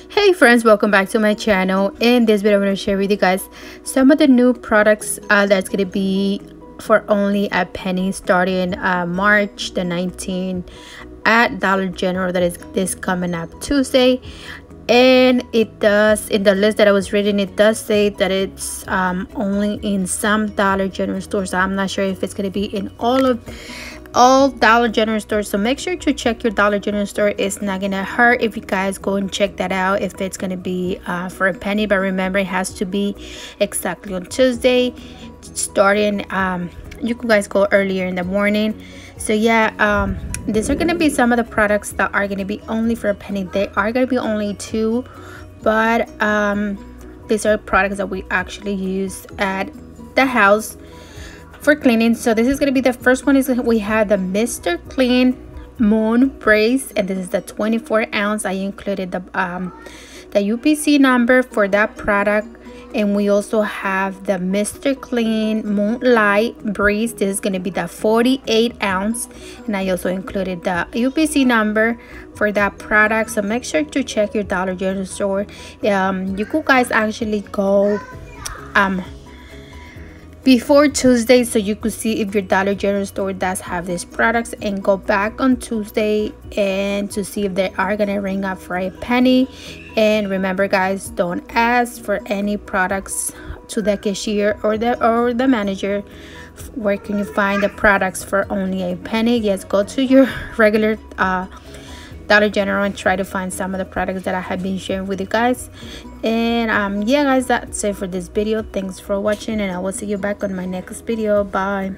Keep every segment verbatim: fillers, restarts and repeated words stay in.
Hey friends, welcome back to my channel. In this video I'm going to share with you guys some of the new products uh, that's going to be for only a penny starting uh, March the nineteenth at Dollar General. That is this coming up Tuesday. And it does, in the list that I was reading, it does say that it's um, only in some Dollar General stores. I'm not sure if it's going to be in all of all Dollar General stores, so make sure to check your Dollar General store. It's not gonna hurt if you guys go and check that out if it's gonna be uh, for a penny, but remember it has to be exactly on Tuesday starting. Um, you can guys go earlier in the morning. So yeah, um, these are gonna be some of the products that are gonna be only for a penny. They are gonna be only two, but um, these are products that we actually use at the house for cleaning. So this is going to be the first one. Is we have the Mister Clean Moon Brace, and this is the twenty-four ounce. I included the um the U P C number for that product, and we also have the Mister Clean Moonlight Breeze. This is going to be the forty-eight ounce, and I also included the U P C number for that product. So make sure to check your Dollar General store. Um you could guys actually go um before Tuesday, so you could see if your Dollar General store does have these products, and go back on Tuesday and to see if they are gonna ring up for a penny. And remember guys, don't ask for any products to the cashier or the or the manager. Where can you find the products for only a penny? Yes, go to your regular uh Dollar General and try to find some of the products that I have been sharing with you guys. And um yeah guys, that's it for this video. Thanks for watching, and I will see you back on my next video. Bye.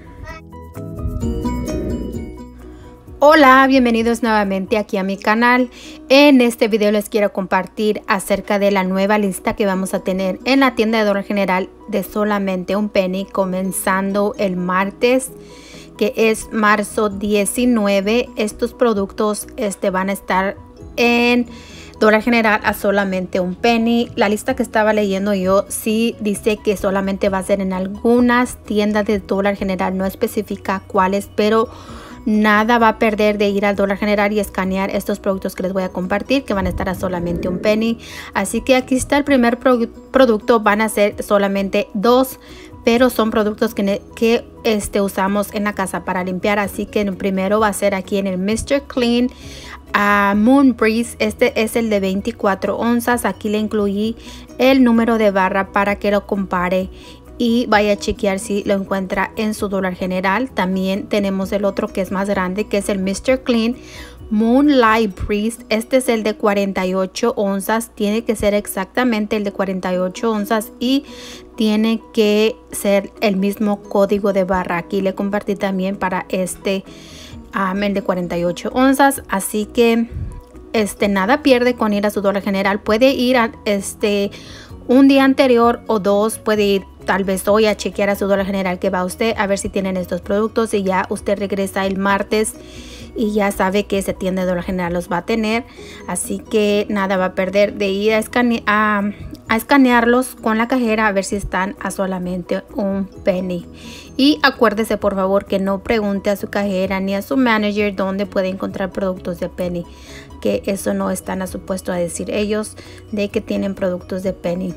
Hola, bienvenidos nuevamente aquí a mi canal. En este video les quiero compartir acerca de la nueva lista que vamos a tener en la tienda de Dollar General de solamente un penny, comenzando el martes, que es marzo diecinueve. Estos productos este, van a estar en Dollar General a solamente un penny. La lista que estaba leyendo yo sí dice que solamente va a ser en algunas tiendas de Dollar General, no especifica cuáles, pero nada va a perder de ir al Dollar General y escanear estos productos que les voy a compartir, que van a estar a solamente un penny. Así que aquí está el primer pro producto. Van a ser solamente dos, pero son productos que, que este, usamos en la casa para limpiar. Así que el primero va a ser aquí en el Mister Clean uh, Moon Breeze. Este es el de veinticuatro onzas. Aquí le incluí el número de barra para que lo compare y vaya a chequear si lo encuentra en su Dollar General. También tenemos el otro que es más grande, que es el Mister Clean Moonlight Breeze. Este es el de cuarenta y ocho onzas. Tiene que ser exactamente el de cuarenta y ocho onzas y tiene que ser el mismo código de barra. Aquí le compartí también para este um, el de cuarenta y ocho onzas. Así que este nada pierde con ir a su Dollar General. Puede ir a este un día anterior o dos, puede ir tal vez hoy a chequear a su Dollar General que va usted, a ver si tienen estos productos, y ya usted regresa el martes y ya sabe que esa tienda de Dollar General los va a tener. Así que nada va a perder de ir a, escane a, a escanearlos con la cajera a ver si están a solamente un penny. Y acuérdese por favor que no pregunte a su cajera ni a su manager dónde puede encontrar productos de penny, que eso no están a supuesto a decir ellos de que tienen productos de penny.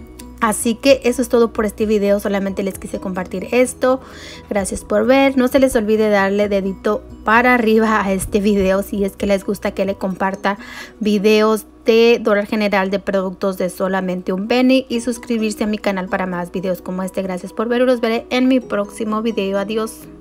Así que eso es todo por este video. Solamente les quise compartir esto. Gracias por ver. No se les olvide darle dedito para arriba a este video si es que les gusta que le comparta videos de Dollar General de productos de solamente un penny, y suscribirse a mi canal para más videos como este. Gracias por ver y los veré en mi próximo video. Adiós.